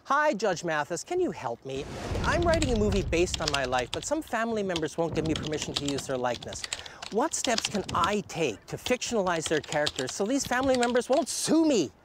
Hi, Judge Mathis. Can you help me? I'm writing a movie based on my life, but some family members won't give me permission to use their likeness. What steps can I take to fictionalize their characters so these family members won't sue me?